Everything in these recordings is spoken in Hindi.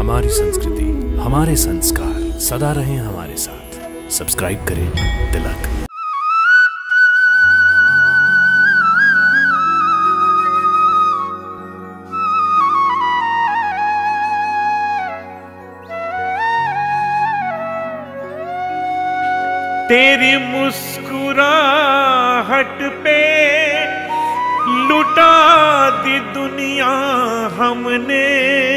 हमारी संस्कृति, हमारे संस्कार सदा रहें हमारे साथ। सब्सक्राइब करें तिलक। तेरी मुस्कुराहट पे लुटा दी दुनिया हमने,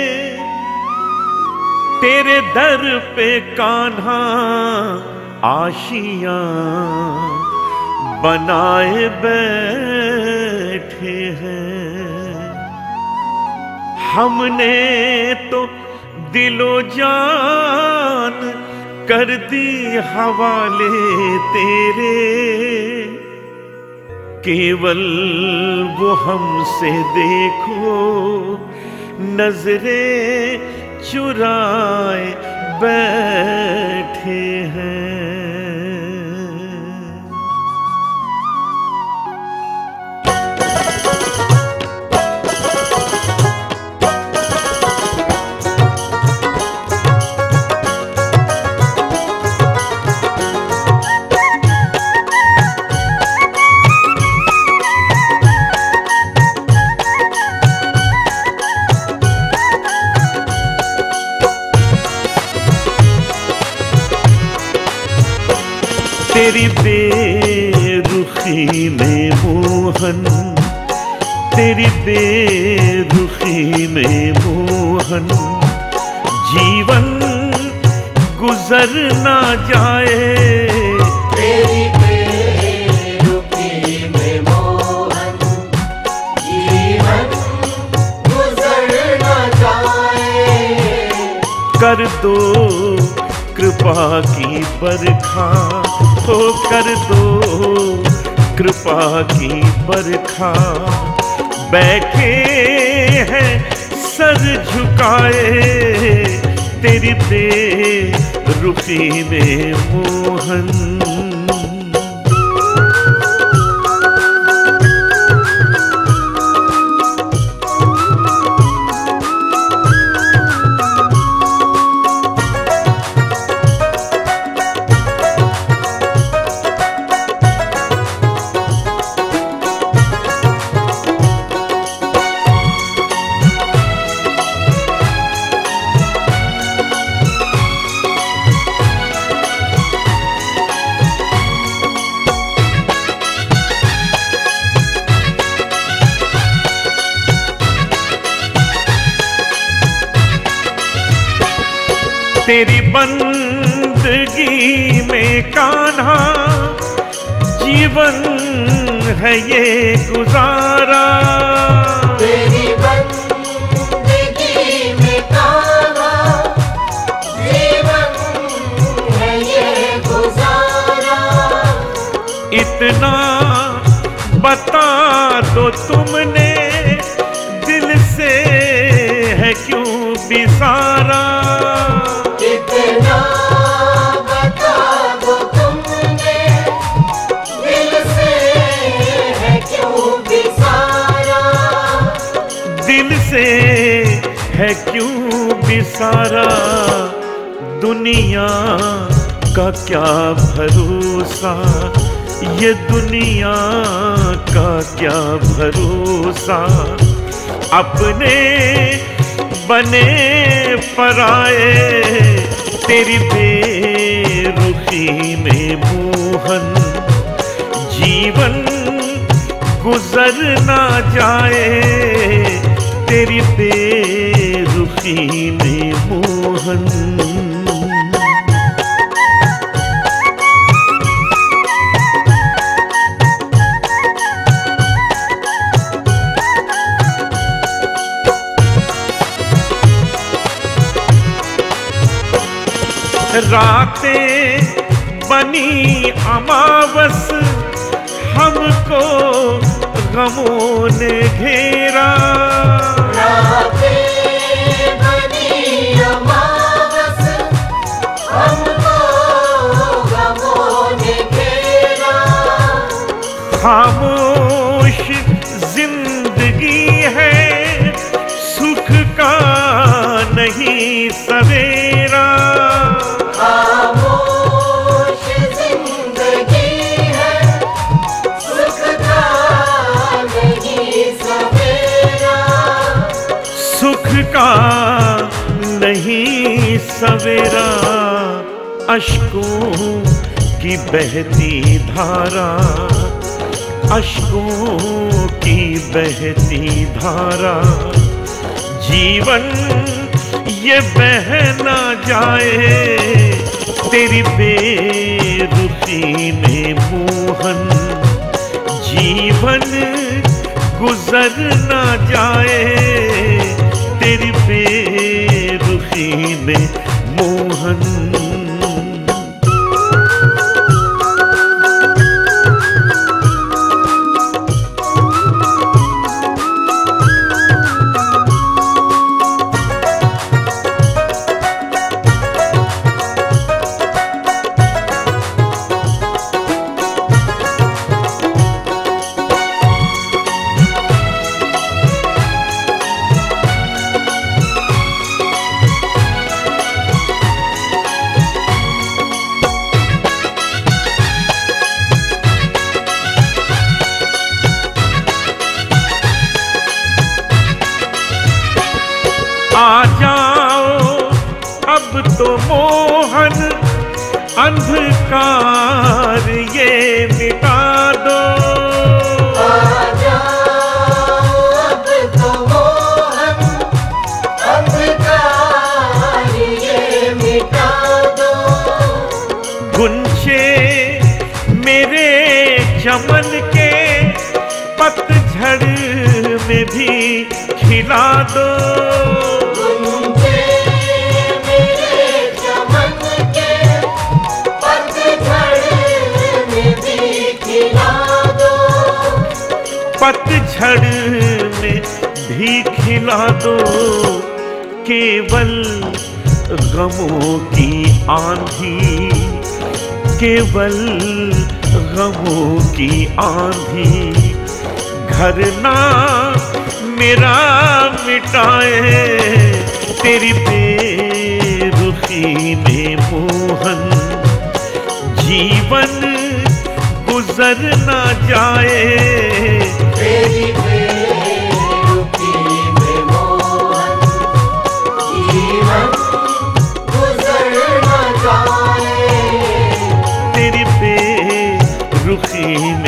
तेरे दर पे कान्हा आशियां बनाए बैठे हैं। हमने तो दिलो जान कर दी हवाले तेरे, केवल वो हमसे देखो नजरें चुराए बैठे हैं। तेरी बेरुखी में मोहन, तेरी बेरुखी में मोहन, जीवन गुजर ना जाए। तेरी बेरुखी में मोहन, जीवन गुजर ना जाए। कर दो कृपा की बरखा, तो कर दो कृपा की बरखा। बैठे हैं सर झुकाए, तेरी बेरुखी में मोहन। तेरी बंदगी में कान्हा जीवन है ये गुजारा। तेरी बंदगी में कान्हा जीवन है ये गुजारा। इतना बता दो तुमने दिल से है क्यों बिसारा। इतना बता दो तुमने दिल से है क्यों बिसारा। दिल से है क्यों बिसारा। दुनिया का क्या भरोसा, ये दुनिया का क्या भरोसा। अपने बने पराए, तेरी बेरुखी में मोहन, जीवन गुजर ना जाए। तेरी बेरुखी में मोहन। रातें बनी अमावस, हमको गमों ने घेरा। रातें बनी अमावस, हमको गमों ने घेरा। खामोश जिंदगी है, सुख का नहीं सवेरा। खामोश जिंदगी है, सुख का नहीं सवेरा। सुख का नहीं सवेरा, अश्कों की बहती धारा, अश्कों की बहती धारा। जीवन ये बह ना जाए तेरी बेरुखी में मोहन। जीवन गुजर ना जाए तेरी बेरुखी में मोहन। आ जाओ अब तो मोहन, अंधकार ये मिटा दो। आ जाओ अब तो मोहन, अंधकार ये मिटा दो। गुंचे मेरे चमन के पतझड़ में भी खिला दो। पतझड़ में भी खिला दो। केवल गमों की आंधी, केवल गमों की आंधी। घर ना मेरा मिटाए तेरी बेरुखी में मोहन। जीवन गुजर ना जाए तेरी बेरुखी में मोहन। जीवन गुजर न जाए तेरी बेरुखी में